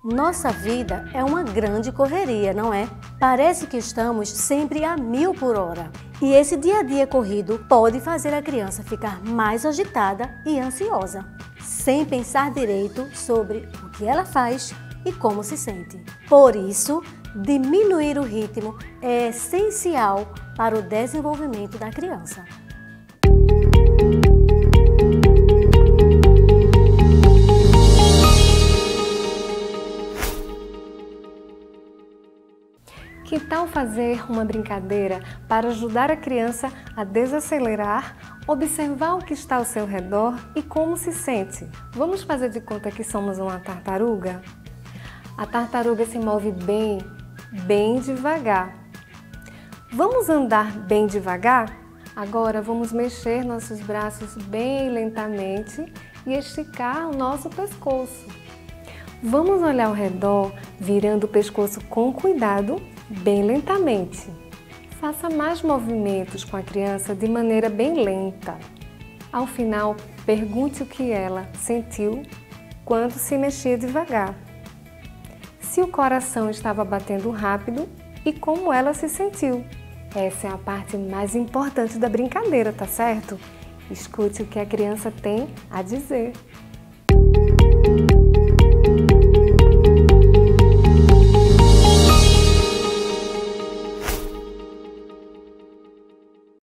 Nossa vida é uma grande correria, não é? Parece que estamos sempre a 1000 por hora. E esse dia a dia corrido pode fazer a criança ficar mais agitada e ansiosa, sem pensar direito sobre o que ela faz e como se sente. Por isso, diminuir o ritmo é essencial para o desenvolvimento da criança. Que tal fazer uma brincadeira para ajudar a criança a desacelerar, observar o que está ao seu redor e como se sente? Vamos fazer de conta que somos uma tartaruga? A tartaruga se move bem devagar. Vamos andar bem devagar? Agora vamos mexer nossos braços bem lentamente e esticar o nosso pescoço. Vamos olhar ao redor, virando o pescoço com cuidado, bem lentamente. Faça mais movimentos com a criança de maneira bem lenta. Ao final, pergunte o que ela sentiu quando se mexia devagar. Se o coração estava batendo rápido e como ela se sentiu. Essa é a parte mais importante da brincadeira, tá certo? Escute o que a criança tem a dizer.